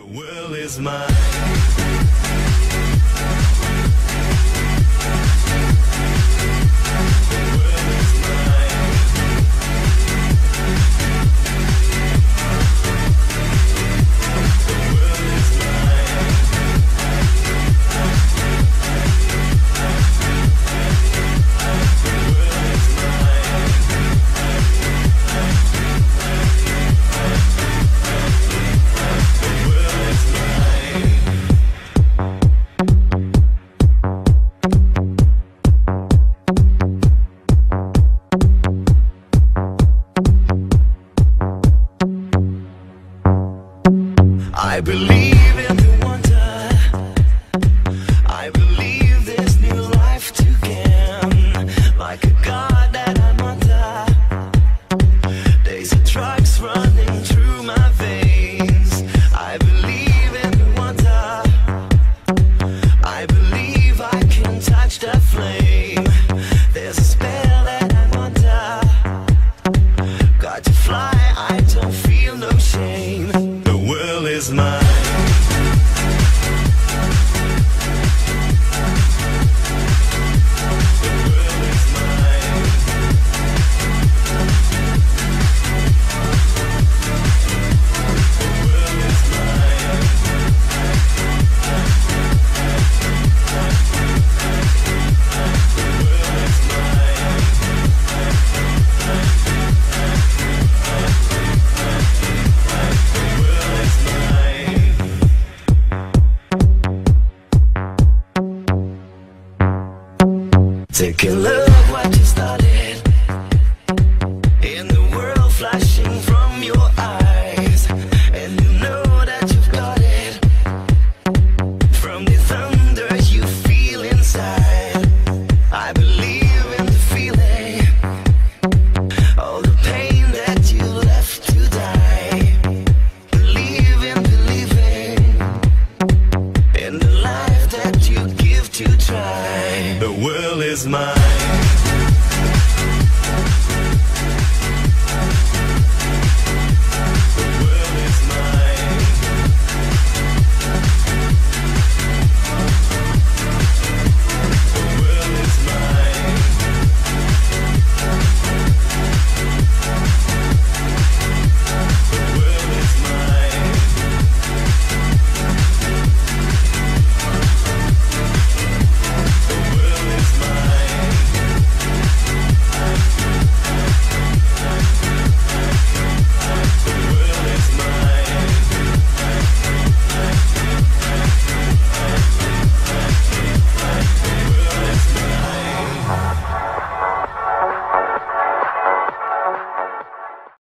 The world is mine. I believe in the wonder. I believe this new life to gain. Like a god that I'm under. Days of drugs running through my veins. I believe in the wonder. I believe I can touch the flame. There's a spell that I'm under. Got to fly, I don't feel no shame. The world is mine. Take a look what you started in the world flashing.